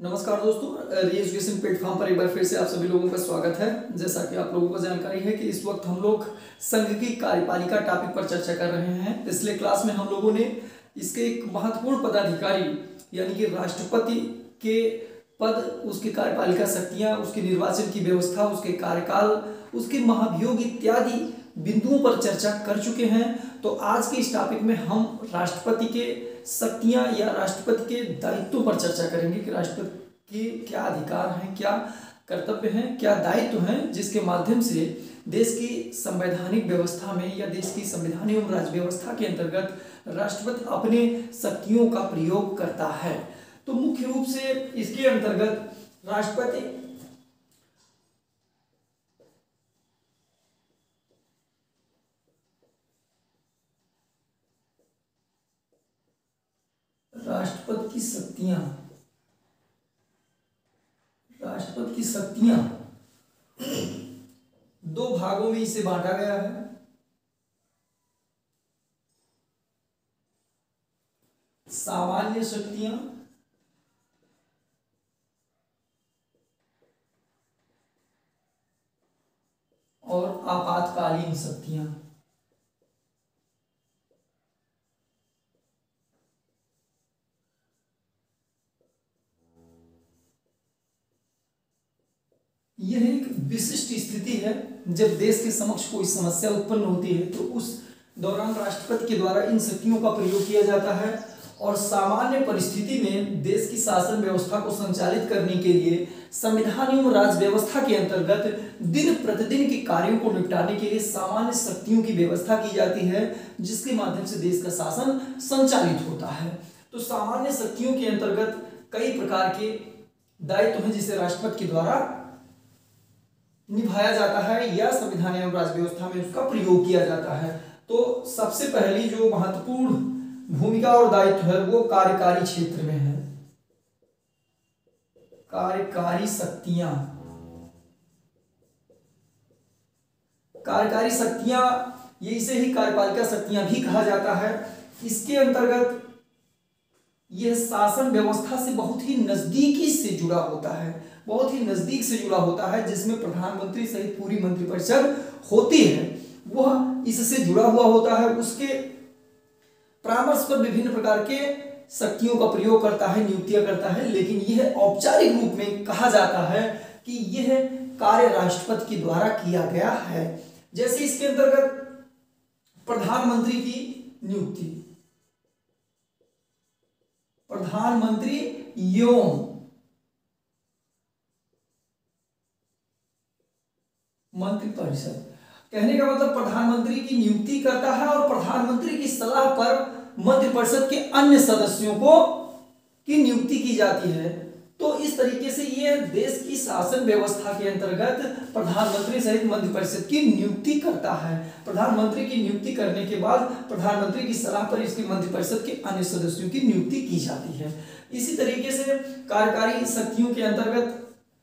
नमस्कार दोस्तों, री एजुकेशन प्लेटफॉर्म पर एक बार फिर से आप सभी लोगों का स्वागत है। जैसा कि आप लोगों को जानकारी है कि इस वक्त हम लोग संघ की कार्यपालिका टॉपिक पर चर्चा कर रहे हैं। पिछले क्लास में हम लोगों ने इसके एक महत्वपूर्ण पदाधिकारी यानी कि राष्ट्रपति के पद, उसकी कार्यपालिका शक्तियां, उसके निर्वाचन की व्यवस्था, उसके कार्यकाल, उसके महाभियोग इत्यादि बिंदुओं पर चर्चा कर चुके हैं। तो आज के इस टॉपिक में हम राष्ट्रपति के शक्तियां या राष्ट्रपति के दायित्वों पर चर्चा करेंगे कि राष्ट्रपति के क्या अधिकार हैं, क्या कर्तव्य हैं, क्या दायित्व हैं, जिसके माध्यम से देश की संवैधानिक व्यवस्था में या देश की संवैधानिक एवं राज्य व्यवस्था के अंतर्गत राष्ट्रपति अपने शक्तियों का प्रयोग करता है। तो मुख्य रूप से इसके अंतर्गत राष्ट्रपति राष्ट्रपति की शक्तियां दो भागों में इसे बांटा गया है। सामान्य शक्तियां और आपातकालीन शक्तियां। यह एक विशिष्ट स्थिति है जब देश के समक्ष कोई समस्या उत्पन्न होती है तो उस दौरान राष्ट्रपति के द्वारा इन शक्तियों का प्रयोग किया जाता है। और सामान्य परिस्थिति में देश की शासन व्यवस्था को संचालित करने के लिए संविधान एवं राज्य व्यवस्था के अंतर्गत दिन प्रतिदिन के कार्यों को निपटाने के लिए सामान्य शक्तियों की व्यवस्था की जाती है, जिसके माध्यम से देश का शासन संचालित होता है। तो सामान्य शक्तियों के अंतर्गत कई प्रकार के दायित्व हैं जिसे राष्ट्रपति के द्वारा निभाया जाता है या संविधान एवं राज्य व्यवस्था में उसका प्रयोग किया जाता है। तो सबसे पहली जो महत्वपूर्ण भूमिका और दायित्व है वो कार्यकारी क्षेत्र में है। कार्यकारी शक्तियां, कार्यकारी शक्तियां, ये इसे ही कार्यपालिका शक्तियां भी कहा जाता है। इसके अंतर्गत यह शासन व्यवस्था से बहुत ही नजदीकी से जुड़ा होता है, बहुत ही नजदीक से जुड़ा होता है, जिसमें प्रधानमंत्री सहित पूरी मंत्रिपरिषद होती है वह इससे जुड़ा हुआ होता है। उसके परामर्श पर विभिन्न प्रकार के शक्तियों का प्रयोग करता है, नियुक्तियां करता है, लेकिन यह औपचारिक रूप में कहा जाता है कि यह कार्य राष्ट्रपति के द्वारा किया गया है। जैसे इसके अंतर्गत प्रधानमंत्री की नियुक्ति, प्रधानमंत्री एवं मंत्रिपरिषद, कहने का मतलब प्रधानमंत्री की नियुक्ति करता है और प्रधानमंत्री की सलाह पर मंत्रिपरिषद के अन्य सदस्यों को की नियुक्ति की जाती है। तो इस तरीके से ये देश की शासन व्यवस्था के अंतर्गत प्रधानमंत्री सहित मंत्रिपरिषद की नियुक्ति करता है। प्रधानमंत्री की नियुक्ति करने के बाद प्रधानमंत्री की सलाह पर इसकी मंत्रिपरिषद के अन्य सदस्यों की नियुक्ति की जाती है। इसी तरीके से कार्यकारी शक्तियों के अंतर्गत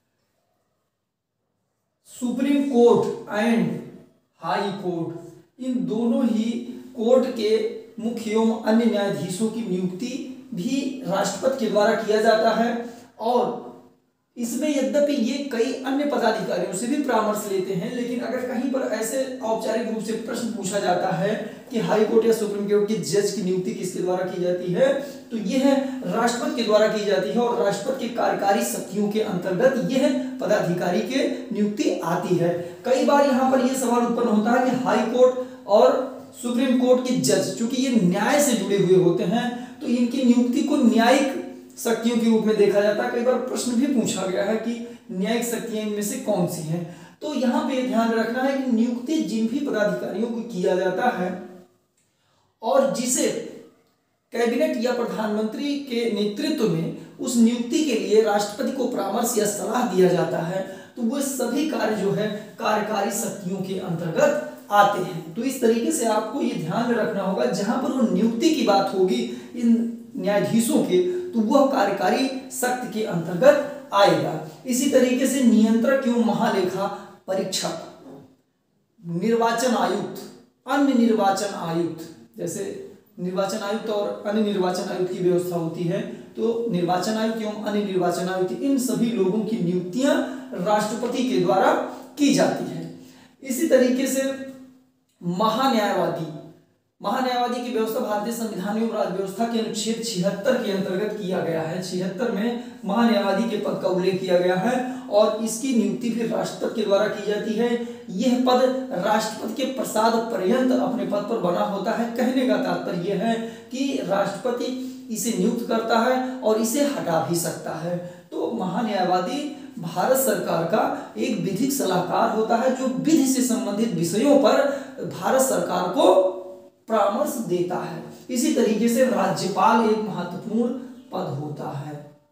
supreme court and high court, इन दोनों ही कोर्ट के मुख्य एवं अन्य न्यायाधीशों की नियुक्ति भी राष्ट्रपति के द्वारा किया जाता है। और इसमें यद्यपि ये कई अन्य पदाधिकारियों से भी परामर्श लेते हैं, लेकिन अगर कहीं पर ऐसे औपचारिक रूप से प्रश्न पूछा जाता है कि हाई कोर्ट या सुप्रीम कोर्ट के जज की नियुक्ति किसके द्वारा की जाती है, तो यह राष्ट्रपति के द्वारा की जाती है। और राष्ट्रपति के कार्यकारी शक्तियों के अंतर्गत यह पदाधिकारी के नियुक्ति आती है। कई बार यहाँ पर यह सवाल उत्पन्न होता है कि हाई कोर्ट और सुप्रीम कोर्ट के जज, चूंकि ये न्याय से जुड़े हुए होते हैं, तो इनकी नियुक्ति को न्यायिक शक्तियों के रूप में देखा जाता है। कई बार प्रश्न भी पूछा गया है कि न्यायिक शक्तियां इनमें से कौन सी हैं। तो यहाँ पे ध्यान रखना है कि नियुक्ति जिन भी पदाधिकारियों को किया जाता है और जिसे कैबिनेट या प्रधानमंत्री के नेतृत्व में उस नियुक्ति के लिए राष्ट्रपति को परामर्श या सलाह दिया जाता है, तो वह सभी कार्य जो है कार्यकारी शक्तियों के अंतर्गत आते हैं। तो इस तरीके से आपको ये ध्यान में रखना होगा, जहां पर वो नियुक्ति की बात होगी इन न्यायाधीशों के, तो वह कार्यकारी शक्ति के अंतर्गत आएगा। इसी तरीके से नियंत्रक एवं महालेखा परीक्षक, निर्वाचन आयुक्त, अन्य निर्वाचन आयुक्त, जैसे निर्वाचन आयुक्त और अन्य निर्वाचन आयुक्त की व्यवस्था होती है, तो निर्वाचन आयुक्त एवं अन्य निर्वाचन आयुक्त, इन सभी लोगों की नियुक्तियां राष्ट्रपति के द्वारा की जाती है। इसी तरीके से महान्यायवादी की व्यवस्था भारतीय संविधान एवं राज्य व्यवस्था के अनुच्छेद 76 के अंतर्गत किया गया है। 76 में महान्यायवादी के पद का उल्लेख किया गया है और इसकी नियुक्ति फिर राष्ट्रपति के द्वारा की जाती है। यह पद राष्ट्रपति के प्रसाद पर्यंत अपने पद पर बना होता है। कहने का तात्पर्य यह है कि राष्ट्रपति इसे नियुक्त करता है और इसे हटा भी सकता है। तो महान्यायवादी भारत सरकार का एक विधिक सलाहकार होता है जो विधि से संबंधित विषयों पर भारत सरकार को परामर्श देता है। इसी तरीके से राज्यपाल एक महत्वपूर्ण पद होता है।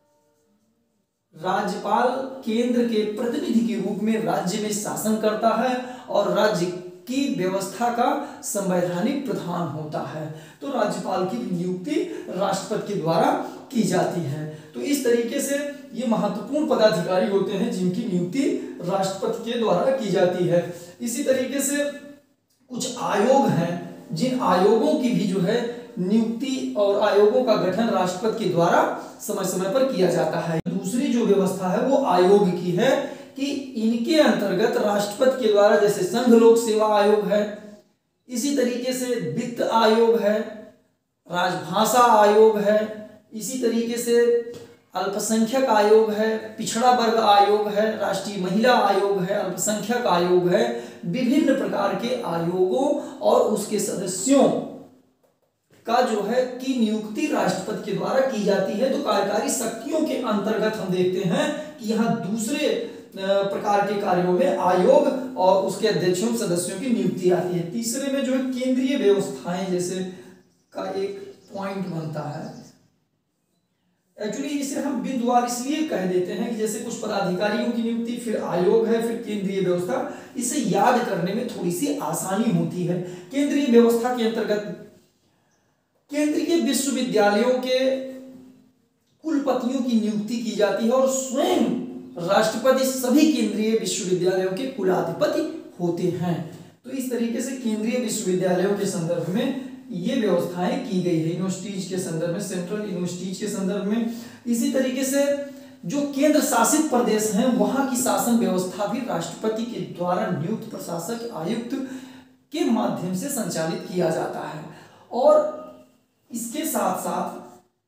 राज्यपाल केंद्र के प्रतिनिधि के रूप में राज्य में शासन करता है और राज्य की व्यवस्था का संवैधानिक प्रधान होता है। तो राज्यपाल की नियुक्ति राष्ट्रपति के द्वारा की जाती है। तो इस तरीके से ये महत्वपूर्ण पदाधिकारी होते हैं जिनकी नियुक्ति राष्ट्रपति के द्वारा की जाती है। इसी तरीके से कुछ आयोग हैं जिन आयोगों की भी जो है नियुक्ति और आयोगों का गठन राष्ट्रपति के द्वारा समय समय पर किया जाता है। दूसरी जो व्यवस्था है वो आयोग की है कि इनके अंतर्गत राष्ट्रपति के द्वारा जैसे संघ लोक सेवा आयोग है, इसी तरीके से वित्त आयोग है, राजभाषा आयोग है, इसी तरीके से अल्पसंख्यक आयोग है, पिछड़ा वर्ग आयोग है, राष्ट्रीय महिला आयोग है, अल्पसंख्यक आयोग है। विभिन्न प्रकार के आयोगों और उसके सदस्यों का जो है की नियुक्ति राष्ट्रपति के द्वारा की जाती है। तो कार्यकारी शक्तियों के अंतर्गत हम देखते हैं कि यहाँ दूसरे प्रकार के कार्यों में आयोग और उसके अध्यक्षों सदस्यों की नियुक्ति आती है। तीसरे में जो है केंद्रीय व्यवस्थाएं जैसे का एक पॉइंट बनता है। एक्चुअली इसे हम बिंदुवार इसलिए कह देते हैं कि जैसे कुछ पदाधिकारियों की नियुक्ति, फिर आयोग है, फिर केंद्रीय व्यवस्था, इसे याद करने में थोड़ी सी आसानी होती है। केंद्रीय व्यवस्था के अंतर्गत केंद्रीय विश्वविद्यालयों के कुलपतियों की नियुक्ति की जाती है और स्वयं राष्ट्रपति सभी केंद्रीय विश्वविद्यालयों के कुलाधिपति होते हैं। तो इस तरीके से केंद्रीय विश्वविद्यालयों के संदर्भ में ये व्यवस्थाएं की गई है, यूनिवर्सिटीज के संदर्भ में, सेंट्रल यूनिवर्सिटीज के संदर्भ में। इसी तरीके से जो केंद्र शासित प्रदेश हैं वहां की शासन व्यवस्था भी राष्ट्रपति के द्वारा नियुक्त प्रशासक आयुक्त के माध्यम से संचालित किया जाता है। और इसके साथ साथ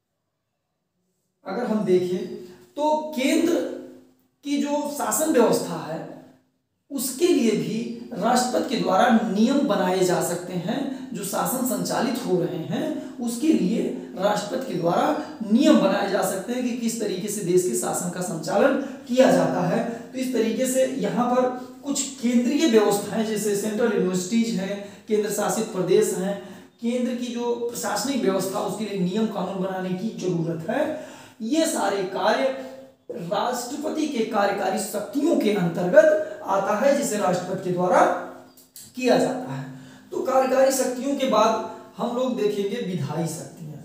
अगर हम देखें तो केंद्र की जो शासन व्यवस्था है उसके लिए भी राष्ट्रपति के द्वारा नियम बनाए जा सकते हैं। जो शासन संचालित हो रहे हैं उसके लिए राष्ट्रपति के द्वारा नियम बनाए जा सकते हैं कि किस तरीके से देश के शासन का संचालन किया जाता है। तो इस तरीके से यहाँ पर कुछ केंद्रीय व्यवस्थाएं जैसे सेंट्रल यूनिवर्सिटीज हैं, केंद्र शासित प्रदेश हैं, केंद्र की जो प्रशासनिक व्यवस्था उसके लिए नियम कानून बनाने की जरूरत है। ये सारे कार्य राष्ट्रपति के कार्यकारी शक्तियों के अंतर्गत आता है जिसे राष्ट्रपति के द्वारा किया जाता है। तो कार्यकारी शक्तियों के बाद हम लोग देखेंगे विधायी शक्तियां।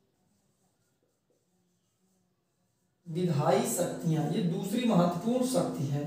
विधायी शक्तियां ये दूसरी महत्वपूर्ण शक्ति है।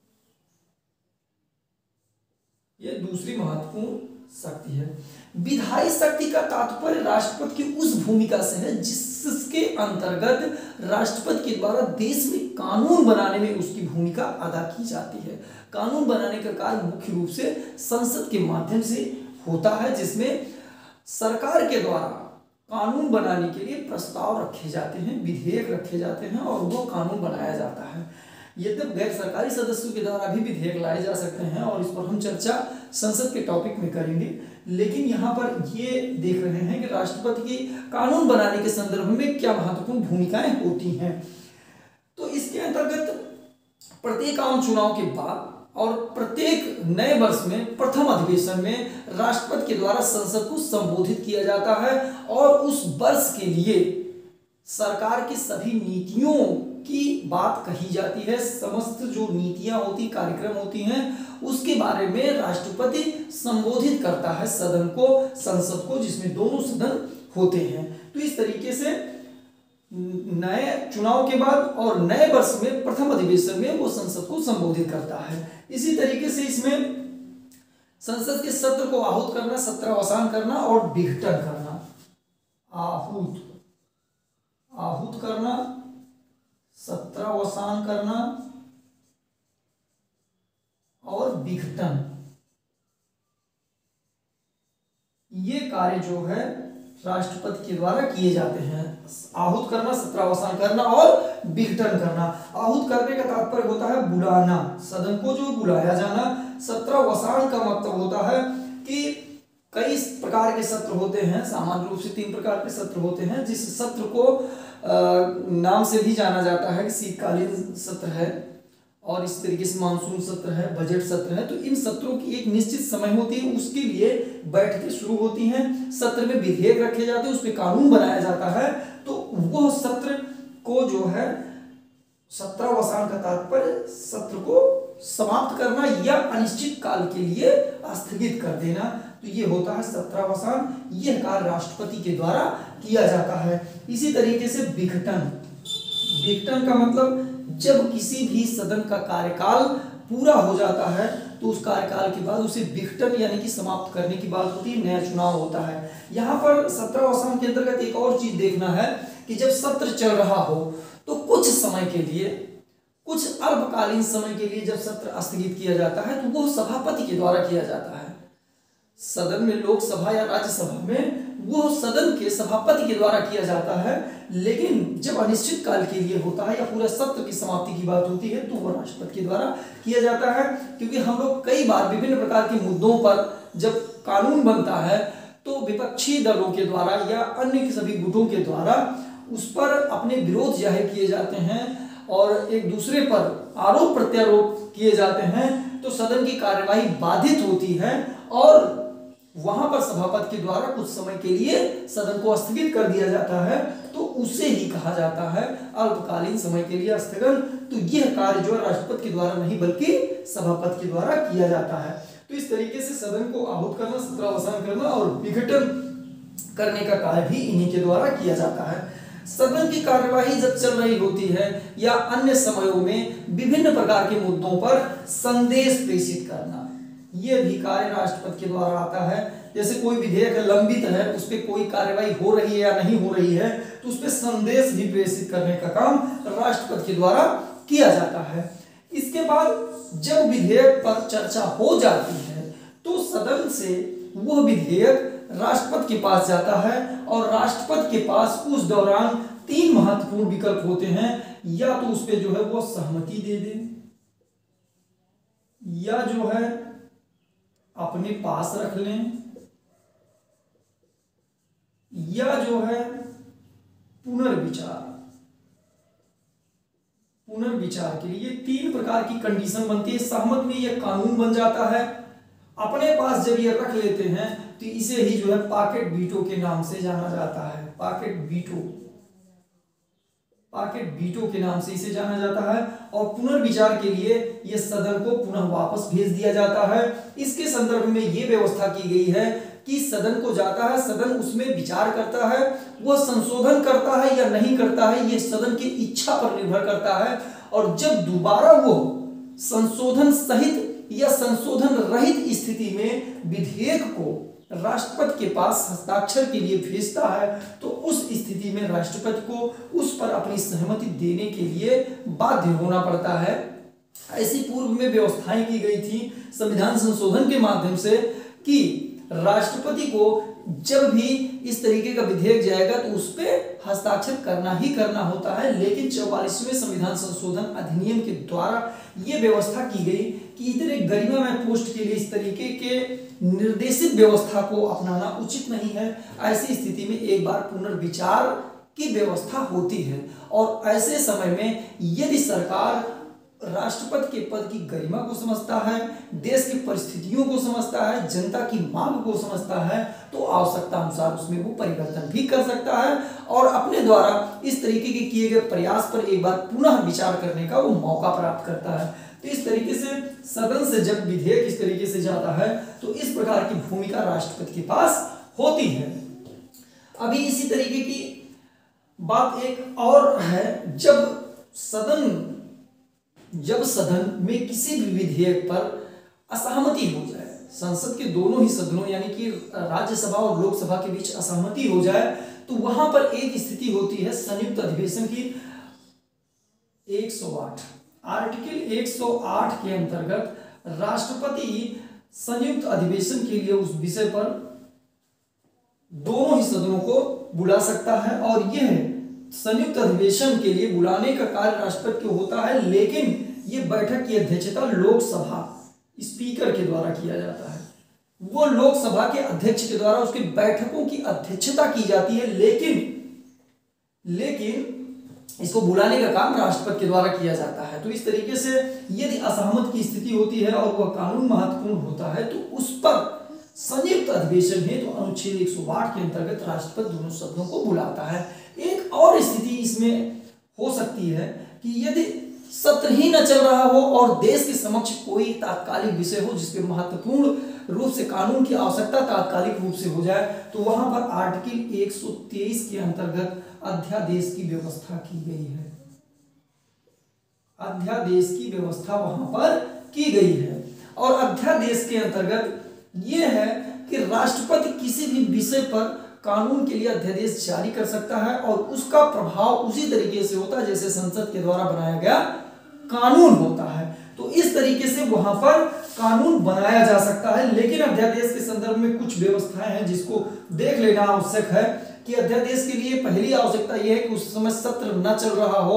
ये दूसरी महत्वपूर्ण शक्ति है। विधायी शक्ति का तात्पर्य राष्ट्रपति की उस भूमिका से है जिसके अंतर्गत राष्ट्रपति के द्वारा देश में कानून बनाने में उसकी भूमिका अदा की जाती है। कानून बनाने का कार्य मुख्य रूप से संसद के माध्यम से होता है जिसमें सरकार के द्वारा कानून बनाने के लिए प्रस्ताव रखे जाते हैं, विधेयक रखे जाते हैं और वो कानून बनाया जाता है। ये तब गैर सरकारी सदस्यों के द्वारा भी विधेयक लाए जा सकते हैं और इस पर हम चर्चा संसद के टॉपिक में करेंगे। लेकिन यहाँ पर ये देख रहे हैं कि राष्ट्रपति की कानून बनाने के संदर्भ में क्या महत्वपूर्ण भूमिकाएं होती हैं। तो इसके अंतर्गत प्रत्येक आम चुनाव के बाद और प्रत्येक नए वर्ष में प्रथम अधिवेशन में राष्ट्रपति के द्वारा संसद को संबोधित किया जाता है और उस वर्ष के लिए सरकार की सभी नीतियों की बात कही जाती है। समस्त जो नीतियां होती, कार्यक्रम होती हैं उसके बारे में राष्ट्रपति संबोधित करता है सदन को, संसद को, जिसमें दोनों सदन होते हैं। तो इस तरीके से नए चुनाव के बाद और नए वर्ष में प्रथम अधिवेशन में वो संसद को संबोधित करता है। इसी तरीके से इसमें संसद के सत्र को आहूत करना, सत्रावसान करना और विघटन करना, आहूत आहूत करना, सत्रावसान करना और विघटन, ये कार्य जो है राष्ट्रपति के द्वारा किए जाते हैं। आहूत करना, सत्रावसान करना और विघटन करना। आहूत करने का तात्पर्य होता है बुलाना, सदन को जो बुलाया जाना। सत्रावसान का मतलब होता है कि कई प्रकार के सत्र होते हैं, सामान्य रूप से 3 प्रकार के सत्र होते हैं। जिस सत्र को नाम से भी जाना जाता है कि शीतकालीन सत्र है, और इस तरीके से मानसून सत्र है, बजट सत्र है। तो इन सत्रों की एक निश्चित समय होती है, उसके लिए बैठकें शुरू होती हैं, सत्र में विधेयक रखे जाते हैं, उस पर कानून बनाया जाता है। तो वह सत्र को जो है सत्रावसान का तात्पर्य सत्र को समाप्त करना या अनिश्चित काल के लिए स्थगित कर देना, तो ये होता है सत्रावसान। यह कार्य राष्ट्रपति के द्वारा किया जाता है। इसी तरीके से विघटन, विघटन का मतलब जब किसी भी सदन का कार्यकाल पूरा हो जाता है तो उस कार्यकाल के बाद उसे विघटन यानी कि समाप्त करने की बात होती है, नया चुनाव होता है। यहाँ पर सत्रावसान के अंतर्गत एक और चीज देखना है कि जब सत्र चल रहा हो तो कुछ समय के लिए, कुछ अल्पकालीन समय के लिए जब सत्र स्थगित किया जाता है तो वह सभापति के द्वारा किया जाता है। सदन में, लोकसभा या राज्यसभा में वो सदन के सभापति के द्वारा किया जाता है। लेकिन जब अनिश्चित काल के लिए होता है या पूरे सत्र की समाप्ति की बात होती है तो वह राष्ट्रपति के द्वारा किया जाता है। क्योंकि हम लोग कई बार विभिन्न प्रकार के मुद्दों पर जब कानून बनता है तो विपक्षी दलों के द्वारा या अन्य सभी गुटों के द्वारा उस पर अपने विरोध जाहिर किए जाते हैं और एक दूसरे पर आरोप प्रत्यारोप किए जाते हैं, तो सदन की कार्यवाही बाधित होती है और वहां पर सभापति के द्वारा कुछ समय के लिए सदन को स्थगित कर दिया जाता है। तो उसे ही कहा जाता है अल्पकालीन समय के लिए स्थगन। तो यह कार्य जो है राष्ट्रपति के द्वारा नहीं बल्कि सभापति के द्वारा किया जाता है। तो इस तरीके से सदन को आहूत करना, सत्रावसान करना और विघटन करने का कार्य भी इन्हीं के द्वारा किया जाता है। सदन की कार्यवाही जब चल रही होती है या अन्य समयों में विभिन्न प्रकार के मुद्दों पर संदेश प्रेषित करना, यह भी कार्य राष्ट्रपति के द्वारा आता है। जैसे कोई विधेयक लंबित है, उस पर कोई कार्यवाही हो रही है या नहीं हो रही है, तो उस पर संदेश भी प्रेषित करने का काम राष्ट्रपति के द्वारा किया जाता है। इसके बाद जब विधेयक पर चर्चा हो जाती है तो सदन से वह विधेयक राष्ट्रपति के पास जाता है और राष्ट्रपति के पास उस दौरान 3 महत्वपूर्ण विकल्प होते हैं। या तो उस पर जो है वो सहमति दे दे, या जो है अपने पास रख लें, या जो है पुनर्विचार। पुनर्विचार के लिए 3 प्रकार की कंडीशन बनती है। सहमत में यह कानून बन जाता है। अपने पास जब ये रख लेते हैं तो इसे ही जो है पॉकेट वीटो के नाम से जाना जाता है। पॉकेट वीटो, पॉकेट वीटो के नाम से इसे जाना जाता है। और पुनर्विचार के लिए यह सदन को पुनः वापस भेज दिया जाता है। इसके संदर्भ में यह व्यवस्था की गई है कि सदन को जाता है, सदन उसमें विचार करता है, वह संशोधन करता है या नहीं करता है, यह सदन की इच्छा पर निर्भर करता है। और जब दोबारा वो संशोधन सहित या संशोधन रहित स्थिति में विधेयक को राष्ट्रपति के पास हस्ताक्षर के लिए भेजता है तो उस स्थिति में राष्ट्रपति को उस पर अपनी सहमति देने के लिए बाध्य होना पड़ता है। ऐसी पूर्व में व्यवस्थाएं की गई थी संविधान संशोधन के माध्यम से कि राष्ट्रपति को जब भी इस तरीके का विधेयक जाएगा तो उस पर हस्ताक्षर करना ही करना होता है। लेकिन 44वें संविधान संशोधन अधिनियम के द्वारा यह व्यवस्था की गई कि इतने गरिमामय पोस्ट के लिए इस तरीके के निर्देशित व्यवस्था को अपनाना उचित नहीं है। ऐसी स्थिति में एक बार पुनर्विचार की व्यवस्था होती है और ऐसे समय में यदि सरकार राष्ट्रपति के पद की गरिमा को समझता है, देश की परिस्थितियों को समझता है, जनता की मांग को समझता है, तो आवश्यकता अनुसार उसमें वो परिवर्तन भी कर सकता है और अपने द्वारा इस तरीके के किए गए प्रयास पर एक बार पुनः विचार करने का वो मौका प्राप्त करता है। तो इस तरीके से सदन से जब विधेयक इस तरीके से जाता है तो इस प्रकार की भूमिका राष्ट्रपति के पास होती है। अभी इसी तरीके की बात एक और है, जब सदन में किसी भी विधेयक पर असहमति हो जाए, संसद के दोनों ही सदनों यानी कि राज्यसभा और लोकसभा के बीच असहमति हो जाए तो वहां पर एक स्थिति होती है संयुक्त अधिवेशन की। 108 आर्टिकल 108 के अंतर्गत राष्ट्रपति संयुक्त अधिवेशन के लिए उस विषय पर दोनों ही सदनों को बुला सकता है और यह संयुक्त अधिवेशन के लिए बुलाने का कार्य राष्ट्रपति को होता है, लेकिन यह बैठक की अध्यक्षता लोकसभा स्पीकर के द्वारा किया जाता है। वो लोकसभा के अध्यक्ष के द्वारा उसकी बैठकों की अध्यक्षता की जाती है, लेकिन इसको बुलाने का काम राष्ट्रपति के द्वारा किया जाता है। तो इस तरीके से यदि असहमत की स्थिति होती है और वह कानून महत्वपूर्ण होता है तो उस पर संयुक्त अधिवेशन है तो अनुच्छेद 108 के अंतर्गत राष्ट्रपति दोनों सदनों को बुलाता है। एक और स्थिति इसमें हो सकती है कि यदि सत्र ही न चल रहा हो और देश के समक्ष कोई तात्कालिक विषय हो जिसपे महत्वपूर्ण रूप से कानून की आवश्यकता तात्कालिक रूप से हो जाए तो वहां पर आर्टिकल 123 के अंतर्गत अध्यादेश की व्यवस्था की गई है। अध्यादेश की व्यवस्था वहां पर की गई है और अध्यादेश के अंतर्गत यह है कि राष्ट्रपति किसी भी विषय पर कानून के लिए अध्यादेश जारी कर सकता है और उसका प्रभाव उसी तरीके से होता है जैसे संसद के द्वारा बनाया गया कानून होता है। तो इस तरीके से वहां पर कानून बनाया जा सकता है, लेकिन अध्यादेश के संदर्भ में कुछ व्यवस्थाएं हैं जिसको देख लेना आवश्यक है कि अध्यादेश के लिए पहली आवश्यकता यह है कि उस समय सत्र न चल रहा हो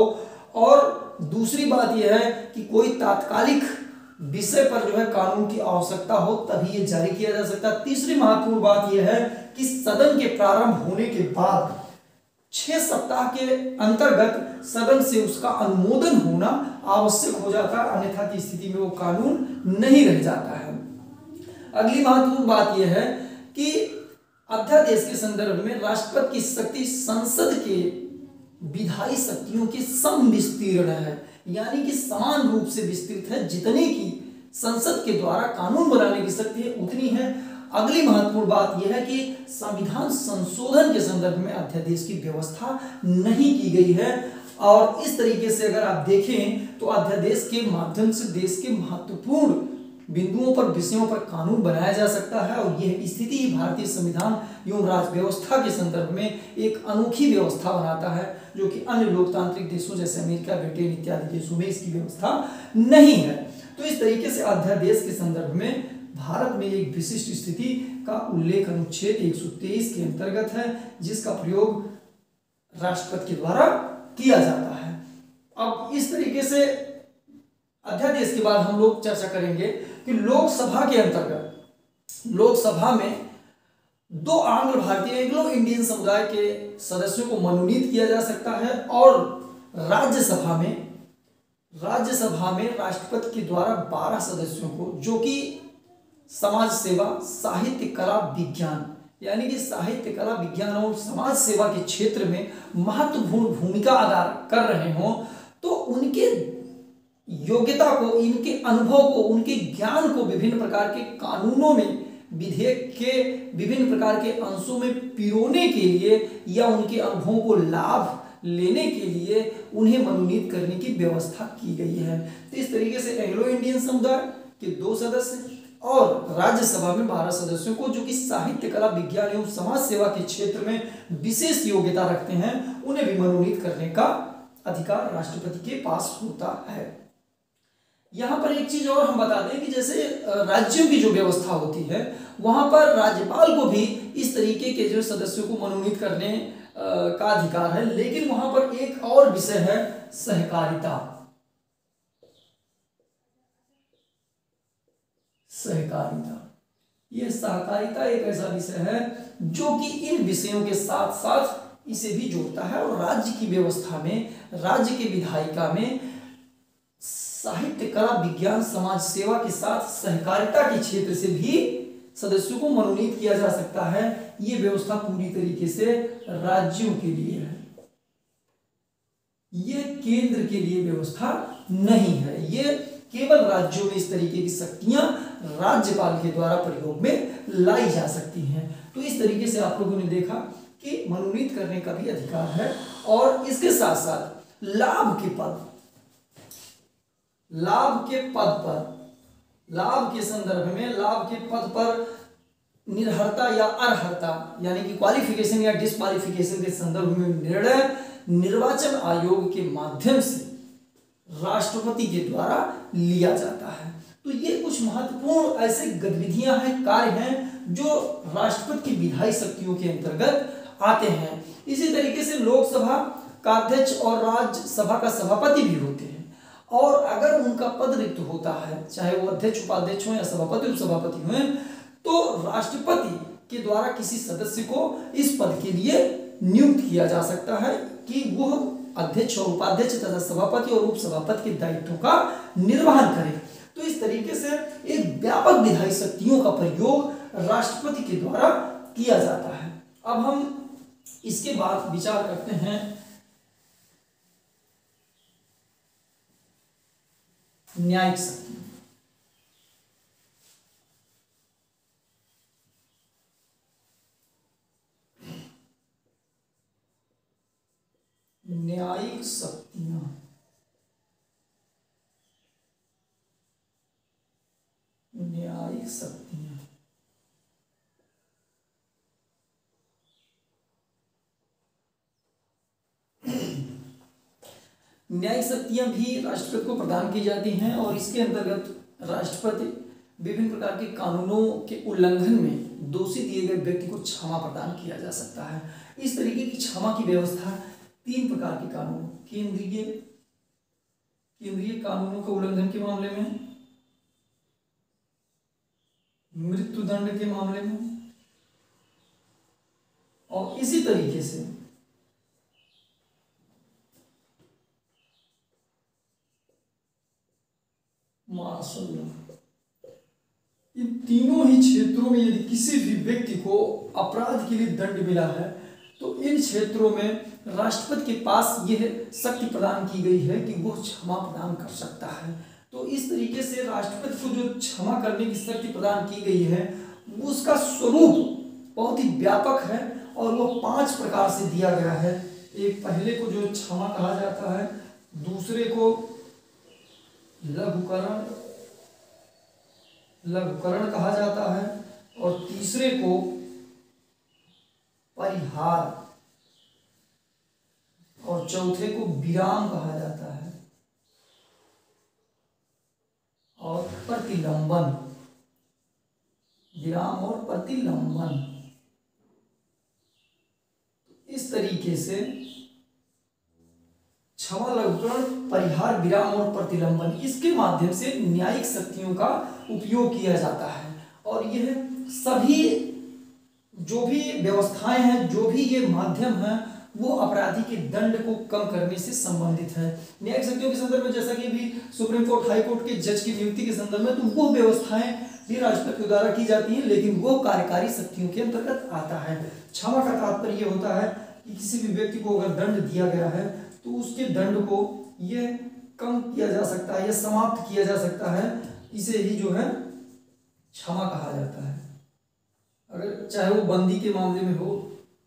और दूसरी बात यह है कि कोई तात्कालिक विषय पर जो है कानून की आवश्यकता हो तभी ये जारी किया जा सकता है। तीसरी महत्वपूर्ण बात यह है कि सदन के प्रारंभ होने के बाद 6 सप्ताह के अंतर्गत सदन से उसका अनुमोदन होना आवश्यक हो जाता है, अन्यथा की स्थिति में वो कानून नहीं रह जाता है। अगली महत्वपूर्ण बात यह है कि अध्यादेश के संदर्भ में राष्ट्रपति की शक्ति संसद के विधायी शक्तियों के समविस्तीर्ण है, यानी कि समान रूप से विस्तृत है। जितने की संसद के द्वारा कानून बनाने की शक्ति है उतनी है। अगली महत्वपूर्ण बात यह है कि संविधान संशोधन के संदर्भ में अध्यादेश की व्यवस्था नहीं की गई है और इस तरीके से अगर आप देखें तो अध्यादेश के माध्यम से देश के महत्वपूर्ण बिंदुओं पर विषयों पर कानून बनाया जा सकता है और यह स्थिति ही भारतीय संविधान एवं राज्य व्यवस्था के संदर्भ में एक अनोखी व्यवस्था बनाता है जो कि अन्य लोकतांत्रिक देशों जैसे अमेरिका, ब्रिटेन इत्यादि देशों में इसकी व्यवस्था नहीं है। तो इस तरीके से अध्यादेश के संदर्भ में भारत में एक विशिष्ट स्थिति का उल्लेख अनुच्छेद 123 के अंतर्गत है जिसका प्रयोग राष्ट्रपति के द्वारा किया जाता है। अब इस तरीके से अध्यादेश के बाद हम लोग चर्चा करेंगे कि लोकसभा के अंतर्गत लोकसभा में 2 आंग्ल भारतीय एंग्लो इंडियन समुदाय के सदस्यों को मनोनीत किया जा सकता है और राज्यसभा में राष्ट्रपति के द्वारा 12 सदस्यों को जो कि समाज सेवा, साहित्य, कला, विज्ञान यानी कि साहित्य, कला, विज्ञान और समाज सेवा के क्षेत्र में महत्वपूर्ण भूमिका अदा कर रहे हों तो उनके योग्यता को, इनके अनुभव को, उनके ज्ञान को विभिन्न प्रकार के कानूनों में, विधेयक के विभिन्न प्रकार के अंशों में पिरोने के लिए या उनके अनुभवों को लाभ लेने के लिए उन्हें मनोनीत करने की व्यवस्था की गई है। तो इस तरीके से एंग्लो इंडियन समुदाय के 2 सदस्य और राज्यसभा में 12 सदस्यों को जो कि साहित्य, कला, विज्ञान एवं समाज सेवा के क्षेत्र में विशेष योग्यता रखते हैं उन्हें भी मनोनीत करने का अधिकार राष्ट्रपति के पास होता है। यहाँ पर एक चीज और हम बता दें कि जैसे राज्यों की जो व्यवस्था होती है वहां पर राज्यपाल को भी इस तरीके के जो सदस्यों को मनोनीत करने का अधिकार है, लेकिन वहां पर एक और विषय है सहकारिता। यह सहकारिता एक ऐसा विषय है जो कि इन विषयों के साथ साथ इसे भी जोड़ता है और राज्य की व्यवस्था में, राज्य के विधायिका में साहित्य, कला, विज्ञान, समाज सेवा के साथ सहकारिता के क्षेत्र से भी सदस्यों को मनोनीत किया जा सकता है। ये व्यवस्था पूरी तरीके से राज्यों के लिए है, ये केंद्र के लिए व्यवस्था नहीं है। ये केवल राज्यों में इस तरीके की शक्तियां राज्यपाल के द्वारा प्रयोग में लाई जा सकती हैं। तो इस तरीके से आप लोगों ने देखा कि मनोनीत करने का भी अधिकार है और इसके साथ साथ लाभ के पद पर लाभ के संदर्भ में लाभ के पद पर निर्हरता या अर्हता यानी कि क्वालिफिकेशन या डिस्क्वालिफिकेशन के संदर्भ में निर्णय निर्वाचन आयोग के माध्यम से राष्ट्रपति के द्वारा लिया जाता है। तो ये कुछ महत्वपूर्ण ऐसे गतिविधियां हैं, कार्य हैं जो राष्ट्रपति की विधायी शक्तियों के अंतर्गत आते हैं। इसी तरीके से लोकसभा का अध्यक्ष और राज्यसभा का सभापति भी होते हैं, और अगर उनका पद रिक्त होता है, चाहे वो अध्यक्ष उपाध्यक्ष हो या सभापति उपसभापति हो, तो राष्ट्रपति के द्वारा किसी सदस्य को इस पद के लिए नियुक्त किया जा सकता है कि वह अध्यक्ष और उपाध्यक्ष तथा सभापति और उपसभापति के दायित्वों का निर्वहन करे। तो इस तरीके से एक व्यापक विधायी शक्तियों का प्रयोग राष्ट्रपति के द्वारा किया जाता है। अब हम इसके बाद विचार करते हैं न्यायिक शक्ति। न्यायिक शक्तियां न्यायिक शक्तियां न्यायिक शक्तियां भी राष्ट्रपति को प्रदान की जाती हैं, और इसके अंतर्गत राष्ट्रपति विभिन्न प्रकार के कानूनों के उल्लंघन में दोषी दिए गए व्यक्ति को क्षमा प्रदान किया जा सकता है। इस तरीके की क्षमा की व्यवस्था 3 प्रकार के कानून, केंद्रीय कानूनों के उल्लंघन के मामले में, मृत्युदंड के मामले में, और इसी तरीके से मार्शल लॉ। इन तीनों ही क्षेत्रों में यदि किसी भी व्यक्ति को अपराध के लिए दंड मिला है तो इन क्षेत्रों में राष्ट्रपति के पास यह शक्ति प्रदान की गई है कि वह क्षमा प्रदान कर सकता है। तो इस तरीके से राष्ट्रपति को जो क्षमा करने की शक्ति प्रदान की गई है उसका स्वरूप बहुत ही व्यापक है, और वह 5 प्रकार से दिया गया है। एक पहले को जो क्षमा कहा जाता है, दूसरे को लघुकरण कहा जाता है, और तीसरे को परिहार, और चौथे को विराम कहा जाता है, और प्रतिलंबन, विराम और प्रतिलंबन। इस तरीके से क्षमा, लघुकरण, परिहार, विराम और प्रतिलंबन, इसके माध्यम से न्यायिक शक्तियों का उपयोग किया जाता है। और यह सभी जो भी व्यवस्थाएं हैं, जो भी ये माध्यम हैं, वो अपराधी के दंड को कम करने से संबंधित है। न्यायिक शक्तियों के संदर्भ में जैसा कि भी सुप्रीम कोर्ट, हाई कोर्ट के जज की नियुक्ति के संदर्भ में, तो वो व्यवस्थाएं भी राष्ट्रपति के द्वारा की जाती हैं, लेकिन वो कार्यकारी शक्तियों के अंतर्गत आता है। क्षमा का तात्पर्य ये होता है कि किसी भी व्यक्ति को अगर दंड दिया गया है तो उसके दंड को ये कम किया जा सकता है या समाप्त किया जा सकता है, इसे ही जो है क्षमा कहा जाता है। अगर चाहे वो बंदी के मामले में हो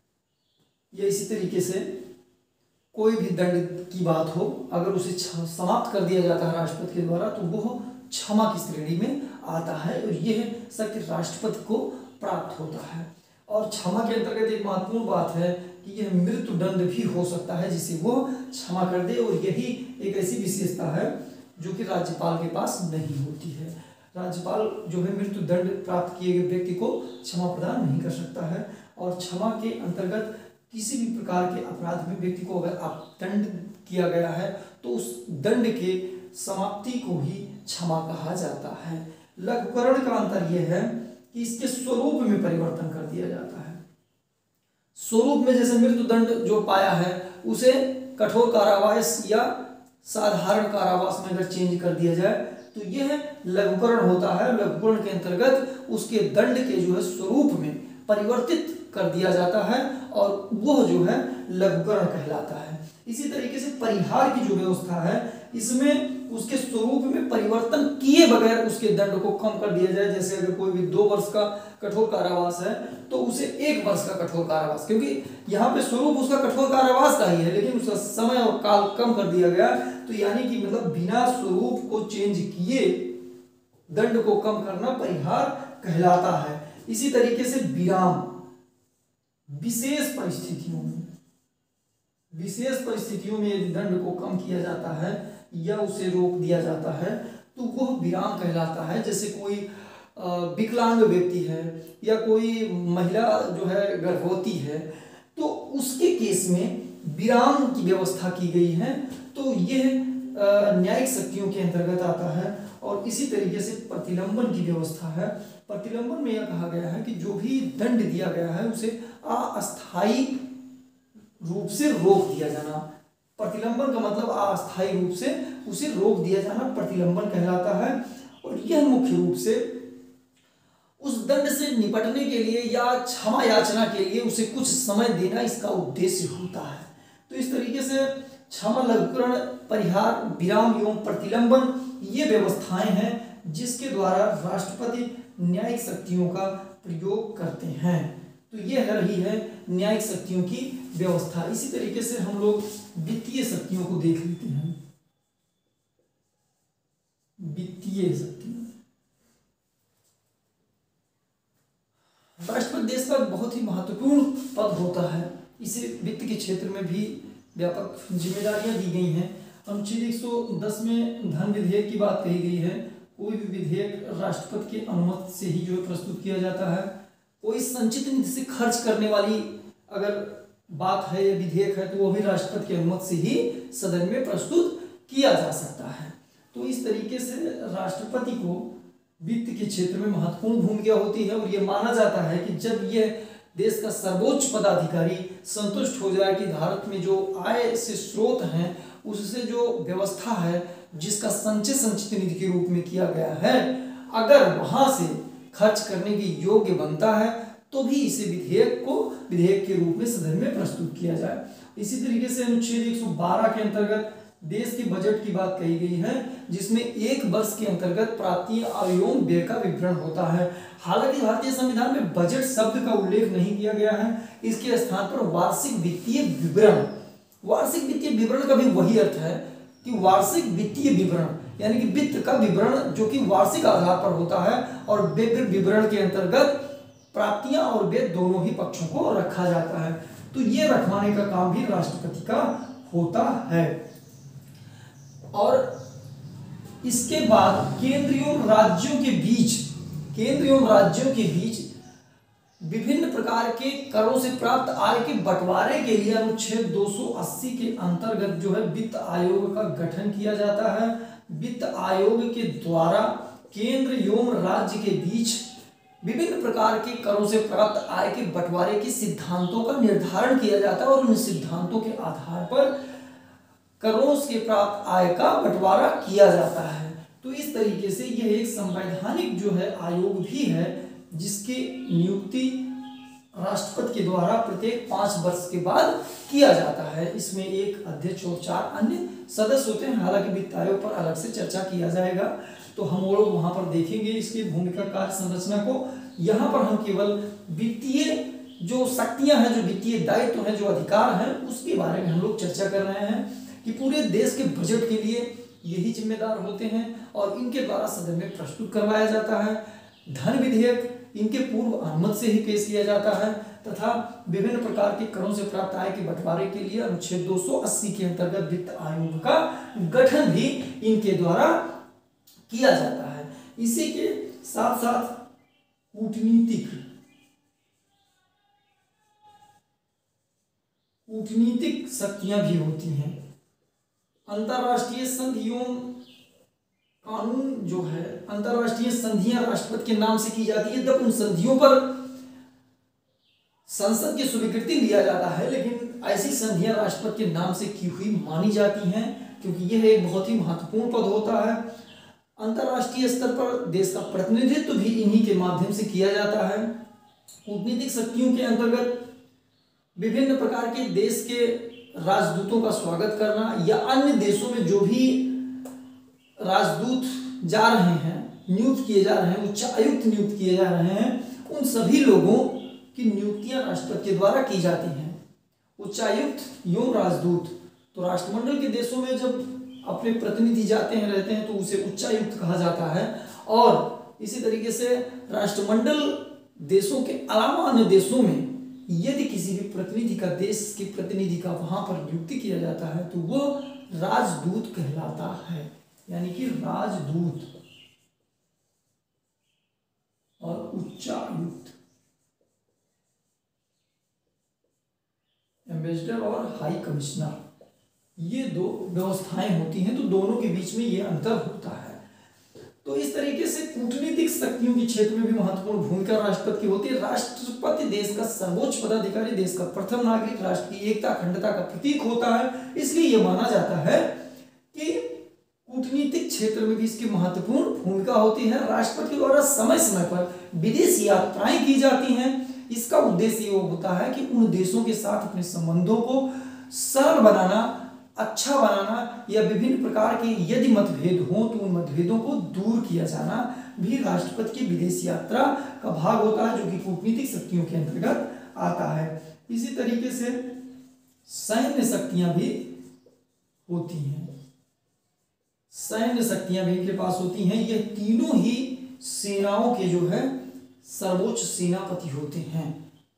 या इसी तरीके से कोई भी दंड की बात हो, अगर उसे समाप्त कर दिया जाता है राष्ट्रपति के द्वारा तो वो क्षमा की श्रेणी में आता है, और यह शक्ति राष्ट्रपति को प्राप्त होता है। और क्षमा के अंतर्गत एक महत्वपूर्ण बात है कि यह मृत्युदंड भी हो सकता है जिसे वो क्षमा कर दे, और यही एक ऐसी विशेषता है जो कि राज्यपाल के पास नहीं होती है। राज्यपाल जो है मृत्युदंड प्राप्त किए गए व्यक्ति को क्षमा प्रदान नहीं कर सकता है, और क्षमा के अंतर्गत किसी भी प्रकार के अपराध में व्यक्ति को अगर दंड किया गया है तो उस दंड के समाप्ति को ही क्षमा कहा जाता है। लघुकरण का अंतर यह है कि इसके स्वरूप में परिवर्तन कर दिया जाता है। स्वरूप में जैसे मृत्युदंड जो पाया है उसे कठोर कारावास या साधारण कारावास में अगर चेंज कर दिया जाए तो यह लघुकरण होता है। लघुकरण के अंतर्गत उसके दंड के जो है स्वरूप में परिवर्तित कर दिया जाता है, और वह जो है लघुकरण कहलाता है। इसी तरीके से परिहार की जो व्यवस्था है इसमें उसके स्वरूप में परिवर्तन किए बगैर उसके दंड को कम कर दिया जाए। जैसे अगर कोई भी 2 वर्ष का कठोर कारावास है तो उसे 1 वर्ष का कठोर कारावास, क्योंकि यहाँ पे स्वरूप उसका कठोर कारावास का ही है लेकिन उसका समय और काल कम कर दिया गया, तो यानी कि मतलब बिना स्वरूप को चेंज किए दंड को कम करना परिहार कहलाता है। इसी तरीके से विराम, विशेष परिस्थितियों में यदि दंड को कम किया जाता है या उसे रोक दिया जाता है तो वह विराम कहलाता है। जैसे कोई विकलांग व्यक्ति है या कोई महिला जो है गर्भवती है तो उसके केस में विराम की व्यवस्था की गई है, तो यह न्यायिक शक्तियों के अंतर्गत आता है। और इसी तरीके से प्रतिलंबन की व्यवस्था है। प्रतिलंबन में यह कहा गया है कि जो भी दंड दिया गया है उसे अस्थायी रूप से रोक दिया जाना। प्रतिलंबन का मतलब अस्थायी रूप से उसे रोक दिया जाना प्रतिलंबन कहलाता है। और यह मुख्य रूप से उस दंड से निपटने के लिए या क्षमा याचना के लिए उसे कुछ समय देना इसका उद्देश्य होता है। तो इस तरीके से क्षमा, लघुकरण, परिहार, विराम एवं प्रतिलंबन ये व्यवस्थाएं हैं जिसके द्वारा राष्ट्रपति न्यायिक शक्तियों का प्रयोग करते हैं। तो यह रही है न्यायिक शक्तियों की व्यवस्था। इसी तरीके से हम लोग वित्तीय शक्तियों को देख लेते हैं। वित्तीय शक्ति, राष्ट्रपति देश का बहुत ही महत्वपूर्ण पद होता है। इसे वित्त के क्षेत्र में भी व्यापक जिम्मेदारियां दी गई हैं। अनुच्छेद 110 में धन विधेयक की बात कही गई है। कोई भी विधेयक राष्ट्रपति के अनुमति से ही जो है प्रस्तुत किया जाता है। कोई संचित निधि से खर्च करने वाली अगर बात है या विधेयक है तो वो भी राष्ट्रपति की अनुमति से ही सदन में प्रस्तुत किया जा सकता है। तो इस तरीके से राष्ट्रपति को वित्त के क्षेत्र में महत्वपूर्ण भूमिका होती है। और ये माना जाता है कि जब यह देश का सर्वोच्च पदाधिकारी संतुष्ट हो जाए कि भारत में जो आय से स्रोत हैं उससे जो व्यवस्था है जिसका संचय संचित निधि के रूप में किया गया है, अगर वहां से खर्च करने के योग्य बनता है तो भी इसे विधेयक के रूप में सदन में प्रस्तुत किया जाए। इसी तरीके से अनुच्छेद 112 के अंतर्गत देश के बजट की बात कही गई है, जिसमें एक वर्ष के अंतर्गत प्राप्तियां, आय एवं व्यय का विवरण होता है। हालांकि भारतीय संविधान में बजट शब्द का उल्लेख नहीं किया गया है, इसके स्थान पर वार्षिक वित्तीय विवरण। वार्षिक वित्तीय विवरण का भी वही अर्थ है कि वार्षिक वित्तीय विवरण यानी कि वित्त का विवरण जो कि वार्षिक आधार पर होता है। और विवरण के अंतर्गत प्राप्तियां और व्यय दोनों ही पक्षों को रखा जाता है। तो ये रखवाने का काम भी राष्ट्रपति का होता है। और इसके बाद केंद्र एवं राज्यों के बीच विभिन्न प्रकार के करों से प्राप्त आय के बंटवारे के लिए अनुच्छेद 280 के अंतर्गत जो है वित्त आयोग का गठन किया जाता है। वित्त आयोग के द्वारा केंद्र एवं राज्य के बीच विभिन्न प्रकार के करों से प्राप्त आय के बंटवारे के सिद्धांतों का निर्धारण किया जाता है और उन सिद्धांतों के आधार पर करों से प्राप्त आय का बंटवारा किया जाता है। तो इस तरीके से यह एक संवैधानिक जो है आयोग भी है जिसकी नियुक्ति राष्ट्रपति के द्वारा प्रत्येक 5 वर्ष के बाद किया जाता है। इसमें एक अध्यक्ष और 4 अन्य सदस्य होते हैं। हालांकि वित्त आयोग पर अलग से चर्चा किया जाएगा, तो हम लोग वहां पर देखेंगे इसकी भूमिका, कार्य संरचना को। यहाँ पर हम केवल वित्तीय जो शक्तियां हैं, जो वित्तीय दायित्व हैं, जो अधिकार हैं, उसके बारे में हम लोग चर्चा कर रहे हैं कि पूरे देश के बजट के लिए यही जिम्मेदार होते हैं और इनके द्वारा सदन में प्रस्तुत करवाया जाता है। धन विधेयक इनके पूर्व अनुमति से ही पेश किया जाता है तथा विभिन्न प्रकार के करों से प्राप्त आय के बंटवारे के लिए अनुच्छेद 280 के अंतर्गत वित्त आयोग का गठन भी इनके द्वारा किया जाता है। इसी के साथ साथ कूटनीतिक शक्तियां भी होती हैं। अंतरराष्ट्रीय संधियों कानून जो है, अंतरराष्ट्रीय संधियां राष्ट्रपति के नाम से की जाती है। जब उन संधियों पर संसद की स्वीकृति लिया जाता है, लेकिन ऐसी संधियां राष्ट्रपति के नाम से की हुई मानी जाती हैं क्योंकि यह एक बहुत ही महत्वपूर्ण पद होता है। अंतरराष्ट्रीय स्तर पर देश का प्रतिनिधित्व भी इन्हीं के माध्यम से किया जाता है। कूटनीतिक शक्तियों के अंतर्गत विभिन्न प्रकार के देश के राजदूतों का स्वागत करना या अन्य देशों में जो भी राजदूत जा रहे हैं, नियुक्त किए जा रहे हैं, उच्चायुक्त नियुक्त किए जा रहे हैं, उन सभी लोगों की नियुक्तियां राष्ट्रपति के द्वारा की जाती हैं। उच्चायुक्त एवं राजदूत, तो राष्ट्रमंडल के देशों में जब अपने प्रतिनिधि जाते हैं, रहते हैं, तो उसे उच्चायुक्त कहा जाता है। और इसी तरीके से राष्ट्रमंडल देशों के अलावा अन्य देशों में यदि किसी भी प्रतिनिधि का, देश के प्रतिनिधि का वहां पर नियुक्ति किया जाता है तो वो राजदूत कहलाता है, यानी कि राजदूत और उच्चायुक्त, एम्बेसडर और हाई कमिश्नर, ये दो व्यवस्थाएं होती हैं, तो दोनों के बीच में ये अंतर होता है। तो इस तरीके से कूटनीतिक शक्तियों के क्षेत्र में भी महत्वपूर्ण भूमिका राष्ट्रपति की होती है। राष्ट्रपति देश का सर्वोच्च पदाधिकारी, देश का प्रथम नागरिक, राष्ट्र की एकता अखंडता का प्रतीक होता है। इसलिए यह माना जाता है कि कूटनीतिक क्षेत्र में भी इसकी महत्वपूर्ण भूमिका होती है। राष्ट्रपति द्वारा समय समय पर विदेश यात्राएं की जाती हैं। इसका उद्देश्य ये होता है कि उन देशों के साथ अपने संबंधों को सरल बनाना, अच्छा बनाना, या विभिन्न प्रकार के यदि मतभेद हो तो उन मतभेदों को दूर किया जाना भी राष्ट्रपति की विदेश यात्रा का भाग होता है, जो कि कूटनीतिक शक्तियों के अंतर्गत आता है। इसी तरीके से सैन्य शक्तियां भी होती हैं, सैन्य शक्तियां भी इनके पास होती हैं। ये तीनों ही सेनाओं के जो है सर्वोच्च सेनापति होते हैं,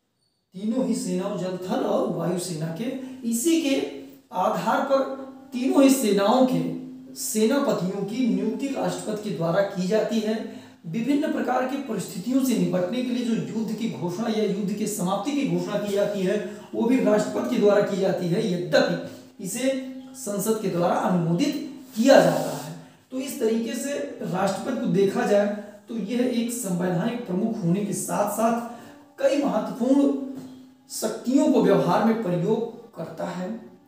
तीनों ही सेनाओं, जल, थल और वायु सेना के। इसी के आधार पर तीनों ही सेनाओं के सेनापतियों की नियुक्ति राष्ट्रपति के द्वारा की जाती है। विभिन्न प्रकार की परिस्थितियों से निपटने के लिए जो युद्ध की घोषणा या युद्ध की समाप्ति की घोषणा की जाती है वो भी राष्ट्रपति के द्वारा की जाती है, यद्यपि इसे संसद के द्वारा अनुमोदित किया जाता है। तो इस तरीके से राष्ट्रपति को देखा जाए तो यह एक संवैधानिक प्रमुख होने के साथ साथ कई महत्वपूर्ण शक्तियों को व्यवहार में प्रयोग करता है,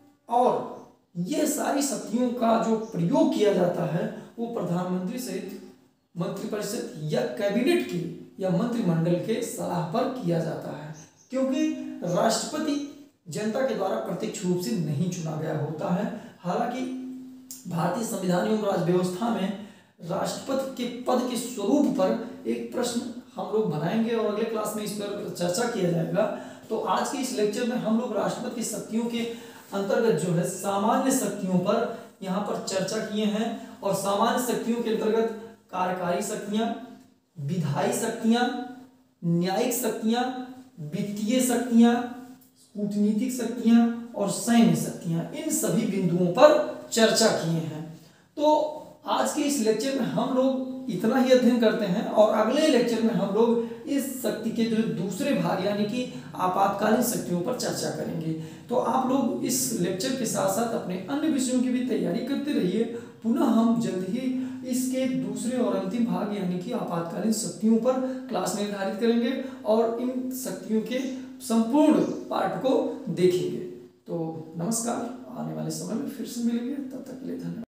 और यह सारी शक्तियों का जो प्रयोग किया जाता है वो प्रधानमंत्री सहित मंत्रिपरिषद या कैबिनेट की या मंत्रिमंडल के सलाह पर किया जाता है, क्योंकि राष्ट्रपति जनता के द्वारा प्रत्यक्ष रूप से नहीं चुना गया होता है। हालांकि भारतीय संविधान एवं राज्य व्यवस्था में राष्ट्रपति के पद के स्वरूप पर एक प्रश्न हम लोग बनाएंगे और अगले क्लास में इस पर चर्चा किया जाएगा। तो आज के इस लेक्चर में हम लोग राष्ट्रपति की शक्तियों के अंतर्गत जो है सामान्य शक्तियों पर यहाँ पर चर्चा किए हैं, और सामान्य शक्तियों के अंतर्गत कार्यकारी शक्तियां, विधायी शक्तियां, न्यायिक शक्तियां, वित्तीय शक्तियां, कूटनीतिक शक्तियां और सैन्य शक्तियां, इन सभी बिंदुओं पर चर्चा किए हैं। तो आज के इस लेक्चर में हम लोग इतना ही अध्ययन करते हैं, और अगले लेक्चर में हम लोग इस शक्ति के जो दूसरे भाग यानी कि आपातकालीन शक्तियों पर चर्चा करेंगे। तो आप लोग इस लेक्चर के साथ साथ अपने अन्य विषयों की भी तैयारी करते रहिए। पुनः हम जल्द ही इसके दूसरे और अंतिम भाग यानी कि आपातकालीन शक्तियों पर क्लास निर्धारित करेंगे और इन शक्तियों के संपूर्ण पाठ को देखेंगे। तो नमस्कार, आने वाले समय में फिर से मिलेंगे, तब तक के लिए धन्यवाद।